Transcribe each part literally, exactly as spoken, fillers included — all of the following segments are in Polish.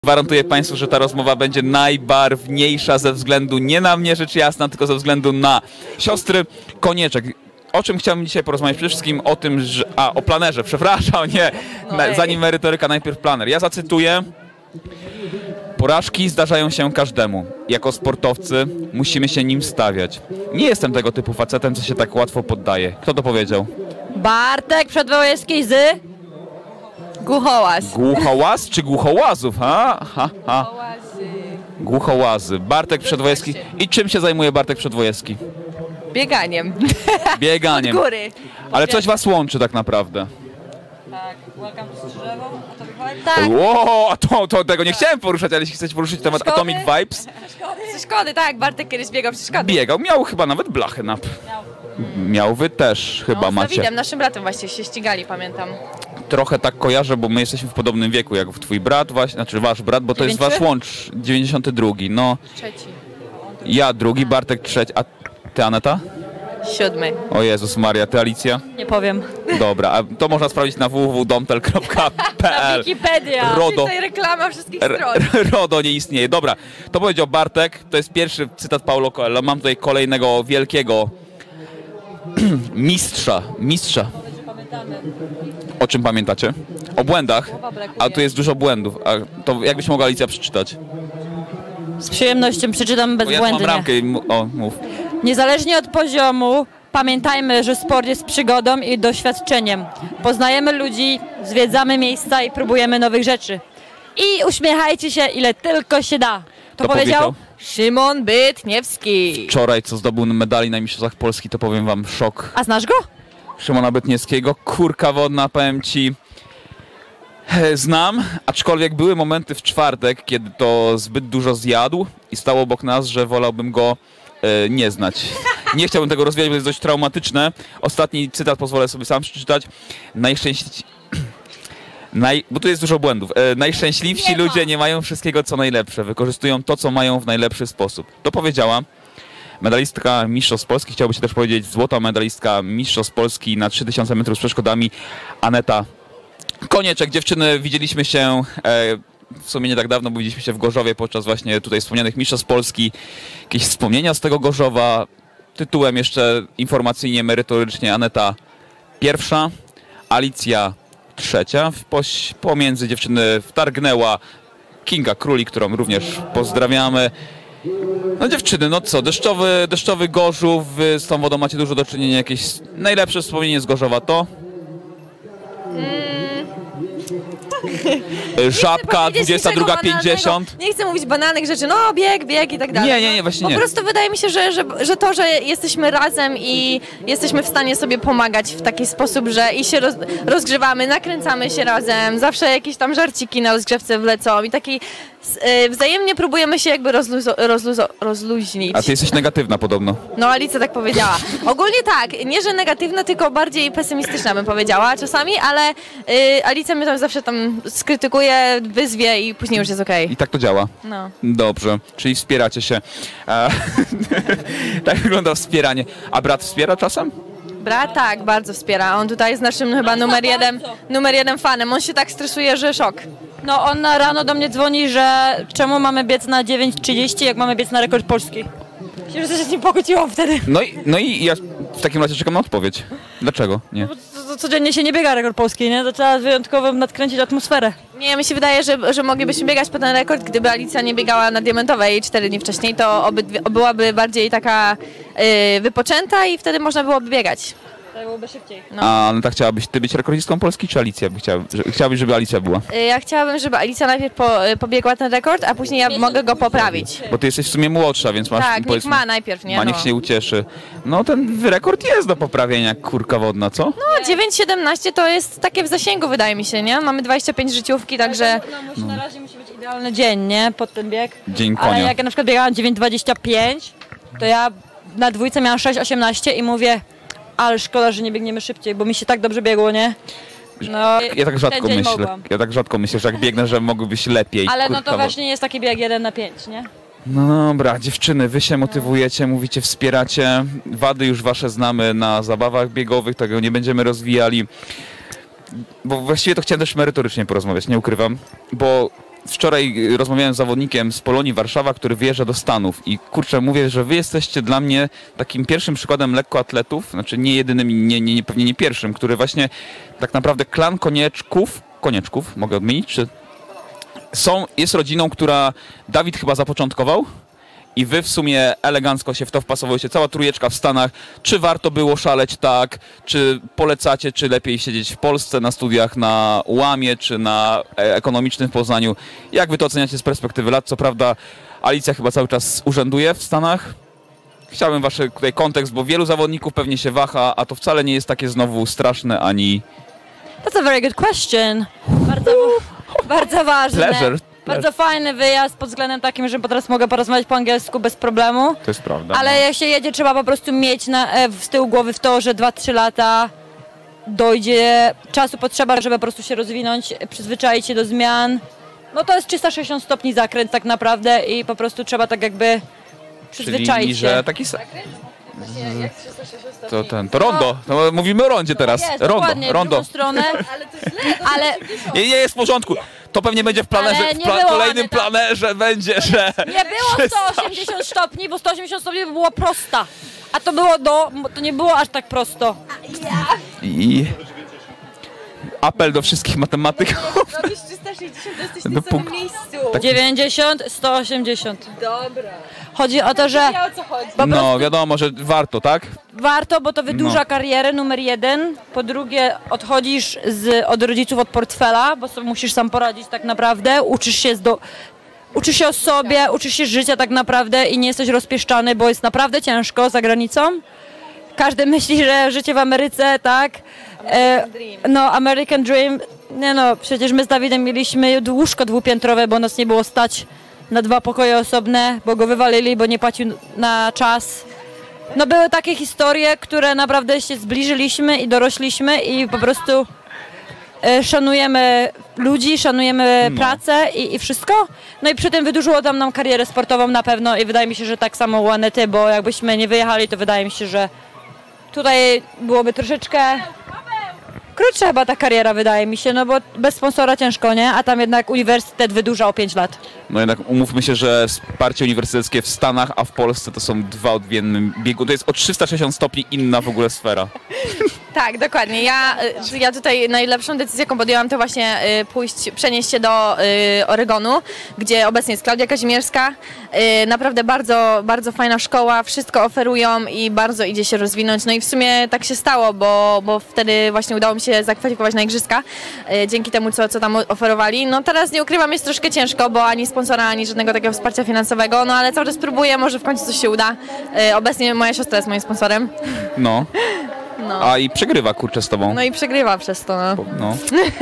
Gwarantuję Państwu, że ta rozmowa będzie najbarwniejsza ze względu nie na mnie, rzecz jasna, tylko ze względu na siostry Konieczek. O czym chciałbym dzisiaj porozmawiać? Przede wszystkim o tym, że... A, o planerze, przepraszam, nie. Zanim merytoryka, najpierw planer. Ja zacytuję. Porażki zdarzają się każdemu. Jako sportowcy musimy się nim stawiać. Nie jestem tego typu facetem, co się tak łatwo poddaje. Kto to powiedział? Bartek Przedwojeski z... Głuchołaz. Głuchołaz czy głuchołazów? Ha? Ha, ha. Głuchołazy. Bartek Przedwojeski. I czym się zajmuje Bartek Przedwojeski? Bieganiem. Bieganiem. Od góry. Ale coś was łączy tak naprawdę. Tak, welcome to Strzeżewo, Atomic Vibes. Tak. Ło, a to, to tego nie chciałem poruszać, ale jeśli chcecie poruszyć temat Szkody? Atomic Vibes, Ze Szkody, tak. Bartek kiedyś biegał przy Szkody. biegał, miał chyba nawet blachę na... Miał. Miał wy też chyba No, z macie. Dawidem, naszym bratem właśnie się ścigali, pamiętam. Trochę tak kojarzę, bo my jesteśmy w podobnym wieku jak twój brat właśnie, znaczy wasz brat, bo to jest wasz łącz, dziewięćdziesiąty drugi, no. Trzeci. Ja drugi, Bartek trzeci, a ty Aneta? Siódmy. O Jezus Maria, ty Alicja? Nie powiem. Dobra, a to można sprawdzić na w w w kropka domtel kropka p l. Wikipedia. Rodo. Tutaj reklama wszystkich R- stron. RODO nie istnieje. Dobra, to powiedział Bartek, to jest pierwszy cytat Paulo Coelho. Mam tutaj kolejnego wielkiego mistrza, mistrza. O czym pamiętacie? O błędach, a tu jest dużo błędów. A to jakbyś mogła Alicja przeczytać? Z przyjemnością przeczytam Bo ja tu mam bezbłędnie. ramkę i m- o, mów. Niezależnie od poziomu, pamiętajmy, że sport jest przygodą i doświadczeniem. Poznajemy ludzi, zwiedzamy miejsca i próbujemy nowych rzeczy. I uśmiechajcie się, ile tylko się da. To, To powiedział powiedział? Szymon Bytniewski. Wczoraj, co zdobył medali na Mistrzostwach Polski, to powiem wam szok. A znasz go? Szymona Bytniewskiego, kurka wodna, powiem ci, e, znam, aczkolwiek były momenty w czwartek, kiedy to zbyt dużo zjadł i stał obok nas, że wolałbym go e, nie znać. Nie chciałbym tego rozwijać, bo to jest dość traumatyczne. Ostatni cytat pozwolę sobie sam przeczytać. Najszczęśliwsi... Naj... Bo tu jest dużo błędów. E, najszczęśliwsi Nie ma. ludzie nie mają wszystkiego, co najlepsze. Wykorzystują to, co mają w najlepszy sposób. To powiedziała medalistka Mistrzostw Polski, chciałby się też powiedzieć złota medalistka Mistrzostw Polski na trzy tysiące metrów z przeszkodami, Aneta Konieczek. Dziewczyny, widzieliśmy się e, w sumie nie tak dawno, bo widzieliśmy się w Gorzowie podczas właśnie tutaj wspomnianych Mistrzostw Polski. Jakieś wspomnienia z tego Gorzowa. Tytułem jeszcze informacyjnie, merytorycznie Aneta pierwsza, Alicja trzecia. W poś, pomiędzy dziewczyny wtargnęła Kinga Króli, którą również pozdrawiamy. No dziewczyny, no co, deszczowy, deszczowy Gorzów, wy z tą wodą macie dużo do czynienia, jakieś najlepsze wspomnienie z Gorzowa to? Mm. Żabka dwudziesta druga pięćdziesiąt. Nie chcę mówić banalnych rzeczy, no bieg, bieg i tak dalej. Nie, nie, nie, właśnie nie. Po prostu wydaje mi się, że, że, że to, że jesteśmy razem i jesteśmy w stanie sobie pomagać w taki sposób, że i się roz, rozgrzewamy, nakręcamy się razem, zawsze jakieś tam żarciki na rozgrzewce wlecą i taki y, wzajemnie próbujemy się jakby rozluzo, rozluzo, rozluźnić. A ty jesteś negatywna podobno. No Alicja tak powiedziała. Ogólnie tak, nie że negatywna, tylko bardziej pesymistyczna bym powiedziała czasami, ale y, Alicja mnie tam zawsze tam skrytykuje, wyzwie i później już jest okej. I tak to działa. No. Dobrze, czyli wspieracie się. E, tak wygląda wspieranie. A brat wspiera czasem? Brat tak, bardzo wspiera. On tutaj jest naszym chyba numer jeden, numer jeden fanem. On się tak stresuje, że szok. No on na rano do mnie dzwoni, że czemu mamy biec na dziewięć trzydzieści, jak mamy biec na rekord polski. Się że się z nim pokłóciłam wtedy. No i, no i ja w takim razie czekam na odpowiedź. Dlaczego? Nie. Bo co- co- Codziennie się nie biega rekord polski, nie? To trzeba wyjątkowo nadkręcić atmosferę. Nie, mi się wydaje, że, że moglibyśmy biegać po ten rekord, gdyby Alicja nie biegała na diamentowej cztery dni wcześniej, to obydwie, byłaby bardziej taka yy, wypoczęta i wtedy można byłoby biegać. To byłoby szybciej. No. A no tak chciałabyś ty być rekordzistką Polski, czy Alicja by chciała? Że, chciałabyś, żeby Alicja była? Yy, Ja chciałabym, żeby Alicja najpierw po, yy, pobiegła ten rekord, a później ja mogę go poprawić. Bo ty jesteś w sumie młodsza, więc masz... Tak, niech powiedzmy, ma najpierw, nie? Ma, niech No. się ucieszy. No ten rekord jest do poprawienia, kurka wodna, co? No, dziewięć siedemnaście to jest takie w zasięgu, wydaje mi się, nie? Mamy dwadzieścia pięć życiówki, także... No, musi, na razie musi być idealny dzień, nie? Pod ten bieg. Dzień Ale konia. jak ja na przykład biegałam dziewięć dwadzieścia pięć, to ja na dwójce miałam sześć osiemnaście i mówię, ale szkoda, że nie biegniemy szybciej, bo mi się tak dobrze biegło, nie? No, Ja tak rzadko ten dzień myślę, mogłam. ja tak rzadko myślę, że jak biegnę, że mogłybyś lepiej. Ale no kurka to właśnie nie jest taki bieg jeden na pięć, nie? No dobra, dziewczyny, wy się motywujecie, mówicie, wspieracie. Wady już wasze znamy na zabawach biegowych, tego nie będziemy rozwijali. Bo właściwie to chciałem też merytorycznie porozmawiać, nie ukrywam. Bo wczoraj rozmawiałem z zawodnikiem z Polonii Warszawa, który wyjeżdża do Stanów i kurczę, mówię, że wy jesteście dla mnie takim pierwszym przykładem lekkoatletów, znaczy nie jedynym i nie, nie, nie, pewnie nie pierwszym, który właśnie tak naprawdę klan Konieczków, Konieczków, mogę odmienić, czy są, jest rodziną, która Dawid chyba zapoczątkował i wy w sumie elegancko się w to wpasowujecie, cała trójeczka w Stanach. Czy warto było szaleć tak? Czy polecacie, czy lepiej siedzieć w Polsce na studiach na ułamie, czy na ekonomicznym w Poznaniu? Jak wy to oceniacie z perspektywy lat? Co prawda Alicja chyba cały czas urzęduje w Stanach. Chciałbym wasz tutaj kontekst, bo wielu zawodników pewnie się waha, a to wcale nie jest takie znowu straszne ani... That's a very good question. Bardzo, bardzo ważne. Pleasure. Bardzo fajny wyjazd pod względem takim, że teraz mogę porozmawiać po angielsku bez problemu. To jest prawda. Ale no. jak się jedzie, trzeba po prostu mieć na, e, z tyłu głowy w to, że dwa trzy lata dojdzie, czasu potrzeba, żeby po prostu się rozwinąć, przyzwyczaić się do zmian. No to jest trzysta sześćdziesiąt stopni zakręt tak naprawdę i po prostu trzeba tak jakby przyzwyczaić Czyli, się. że taki... sa- To ten, to rondo. To mówimy o rondzie teraz. Jest, rondo, dokładnie, w rondo. drugą stronę. Ale to źle. Ale Nie, nie jest w porządku. To pewnie będzie w planerze, Ale w nie pla- było, kolejnym Aneta. planerze będzie, że... nie było sto osiemdziesiąt stopni, bo sto osiemdziesiąt stopni by było prosta. A to było do, to nie było aż tak prosto. I... Apel do wszystkich matematyków. Robisz trzysta sześćdziesiąt, to jesteś Do w tym samym puk- miejscu. dziewięćdziesiąt, sto osiemdziesiąt. Dobra. Chodzi o to, że Ja o co chodzi? po No prostu wiadomo, że warto, tak? warto, bo to wydłuża No. karierę, numer jeden. Po drugie, odchodzisz z, od rodziców, od portfela, bo sobie musisz sam poradzić tak naprawdę. Uczysz się, z do, uczysz się o sobie, uczysz się życia tak naprawdę i nie jesteś rozpieszczany, bo jest naprawdę ciężko za granicą. Każdy myśli, że życie w Ameryce, tak? E, no, American Dream. Nie no, przecież my z Dawidem mieliśmy łóżko dwupiętrowe, bo nas nie było stać na dwa pokoje osobne, bo go wywalili, bo nie płacił na czas. No były takie historie, które naprawdę się zbliżyliśmy i dorośliśmy i po prostu e, szanujemy ludzi, szanujemy No. pracę i, i wszystko. No i przy tym wydłużyło tam nam karierę sportową na pewno i wydaje mi się, że tak samo u Anety, bo jakbyśmy nie wyjechali, to wydaje mi się, że tutaj byłoby troszeczkę krótsza chyba ta kariera, wydaje mi się, no bo bez sponsora ciężko, nie? A tam jednak uniwersytet wydłuża o pięć lat. No jednak umówmy się, że wsparcie uniwersyteckie w Stanach, a w Polsce to są dwa odmienne biegu. To jest o trzysta sześćdziesiąt stopni inna w ogóle sfera. Tak, dokładnie. Ja, y, ja tutaj najlepszą decyzję, jaką podjęłam, to właśnie y, pójść, przenieść się do y, Oregonu, gdzie obecnie jest Klaudia Kazimierska. Y, naprawdę bardzo, bardzo fajna szkoła, wszystko oferują i bardzo idzie się rozwinąć. No i w sumie tak się stało, bo, bo wtedy właśnie udało mi się zakwalifikować na igrzyska, y, dzięki temu, co, co tam oferowali. No teraz nie ukrywam, jest troszkę ciężko, bo ani sponsora, ani żadnego takiego wsparcia finansowego, no ale cały czas próbuję, może w końcu coś się uda. Y, obecnie moja siostra jest moim sponsorem. No. No. A i przegrywa kurczę z tobą. No i przegrywa przez to, no. No.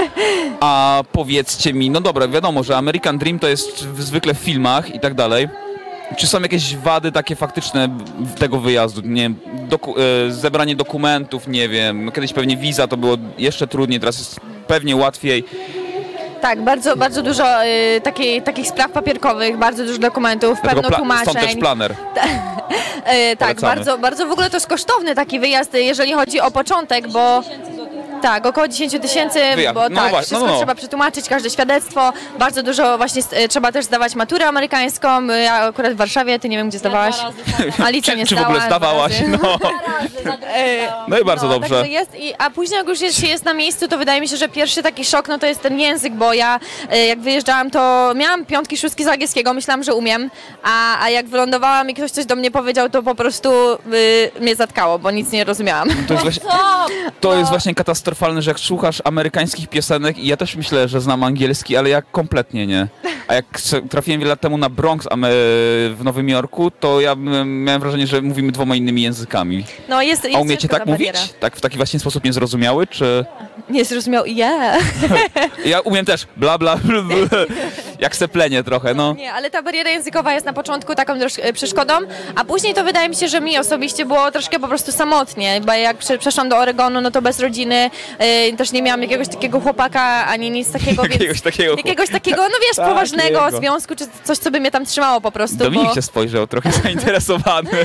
A powiedzcie mi, no dobra, wiadomo, że American Dream to jest w- zwykle w filmach i tak dalej. Czy są jakieś wady takie faktyczne w- tego wyjazdu? Nie wiem, doku- e, zebranie dokumentów, nie wiem, no kiedyś pewnie wiza to było jeszcze trudniej, teraz jest pewnie łatwiej. Tak, bardzo, bardzo dużo y, takiej, takich spraw papierkowych, bardzo dużo dokumentów, Dlatego pewno pla- stąd też tłumaczeń. planer. Y, tak, Polecamy. bardzo, bardzo w ogóle to jest kosztowny taki wyjazd, jeżeli chodzi o początek, bo tak, około dziesięć tysięcy, Wyjazd. bo No tak, właśnie, wszystko no, no. trzeba przetłumaczyć, każde świadectwo, bardzo dużo właśnie y, trzeba też zdawać maturę amerykańską, ja akurat w Warszawie, ty nie wiem gdzie zdawałaś, Alicja nie Czy, czy w ogóle zdała, dwa zdawałaś? razy. No. No i bardzo No, dobrze. Tak to jest. I, a później jak już jest, się jest na miejscu, to wydaje mi się, że pierwszy taki szok no to jest ten język, bo ja e, jak wyjeżdżałam, to miałam piątki, szóstki z angielskiego, myślałam, że umiem, a, a jak wylądowałam i ktoś coś do mnie powiedział, to po prostu y, mnie zatkało, bo nic nie rozumiałam. To jest właśnie, to jest właśnie katastrofalne, że jak słuchasz amerykańskich piosenek i ja też myślę, że znam angielski, ale ja kompletnie nie. A jak se- trafiłem wiele lat temu na Bronx ame- w Nowym Jorku, to ja m- miałem wrażenie, że mówimy dwoma innymi językami. No jest, jest A umiecie ciężko tak ta mówić? bariera. Tak w taki właśnie sposób niezrozumiały, czy... Nie zrozumiał, yeah. Ja umiem też bla bla bla, bla. Jak seplenie trochę, no. Nie, ale ta bariera językowa jest na początku taką troszkę przeszkodą, a później to wydaje mi się, że mi osobiście było troszkę po prostu samotnie, bo jak prze- przeszłam do Oregonu, no to bez rodziny, y, też nie miałam jakiegoś takiego chłopaka, ani nic takiego, więc... Jakiegoś takiego... Jakiegoś takiego, no wiesz, Tak, poważnego jego. związku, czy coś, co by mnie tam trzymało po prostu, Dominik bo... się spojrzał, trochę zainteresowany.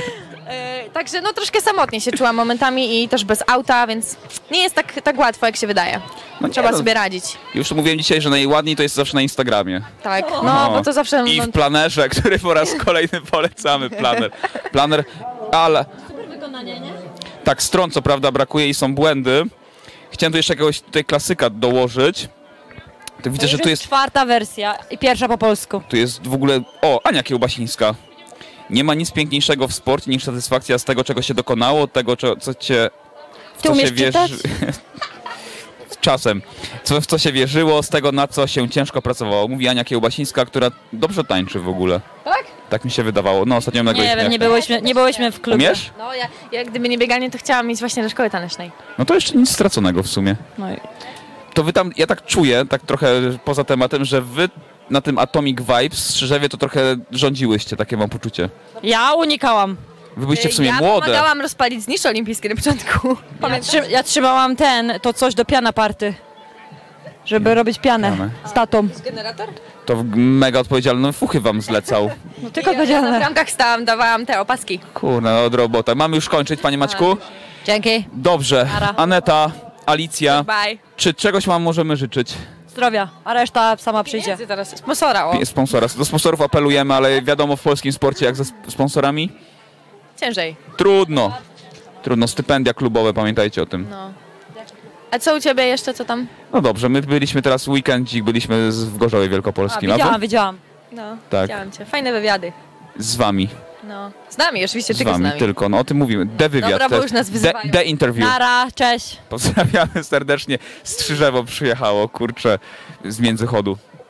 E, także no troszkę samotnie się czułam momentami i też bez auta, więc nie jest tak, tak łatwo, jak się wydaje. No nie, Trzeba no. sobie radzić. Już mówiłem dzisiaj, że najładniej to jest zawsze na Instagramie. Tak, no bo to zawsze... I no, w planerze, który po raz kolejny polecamy, planer. Planer, ale... Super wykonanie, nie? Tak, stron co prawda brakuje i są błędy. Chciałem tu jeszcze jakiegoś tutaj klasyka dołożyć. To widzę, że tu jest, czwarta wersja i pierwsza po polsku. tu jest w ogóle... O, Ania Kiełbasińska. Nie ma nic piękniejszego w sporcie niż satysfakcja z tego, czego się dokonało, tego, co co cię... W Ty co umiesz się wierzy... czytać? Czasem. Co, w co się wierzyło, z tego, na co się ciężko pracowało. Mówi Ania Kiełbasińska, która dobrze tańczy w ogóle. Tak? Tak mi się wydawało. No, ostatnio ją Nie nagraliśmy. wiem, nie byłyśmy, nie byłyśmy w klubie. Umiesz? No ja, ja gdyby nie bieganie, to chciałam iść właśnie do szkoły tanecznej. No to jeszcze nic straconego w sumie. No i... To wy tam, ja tak czuję, tak trochę poza tematem, że wy na tym Atomic Vibes w Strzyżewie to trochę rządziłyście, takie mam poczucie. Ja unikałam. Wy byliście w sumie ja młode. pomagałam rozpalić znicze olimpijskie na początku. Ja, trzy, ja trzymałam ten, to coś do piana party. Żeby robić pianę Pianę. z tatą. Generator? To w- mega odpowiedzialne fuchy wam zlecał. No tylko Ja, ja na powiedziane. bramkach stałam, dawałam te opaski. Kurna, od robota. Mamy już kończyć, panie Maćku? Dzięki. Dobrze. Nara. Aneta, Alicja, Bye. czy czegoś wam możemy życzyć? Zdrowia, a reszta sama przyjdzie. Teraz sponsora, o. Sponsora. Do sponsorów apelujemy, ale wiadomo w polskim sporcie jak ze sp- sponsorami? Ciężej. Trudno. Trudno. Stypendia klubowe, pamiętajcie o tym. No. A co u ciebie jeszcze, co tam? No dobrze, my byliśmy teraz weekendzik, byliśmy z- w Gorzowie A, Wielkopolskim. A widziałam, wy? widziałam. No, Tak. widziałam cię. Fajne wywiady. Z wami. No. Z nami, oczywiście, Z tylko z wami nami. tylko. No o tym mówimy. De wywiad. Dobra, bo też. już nas De, wyzywają. de interview. Nara, cześć. Pozdrawiamy serdecznie. Strzyżewo przyjechało, kurczę, z Międzychodu.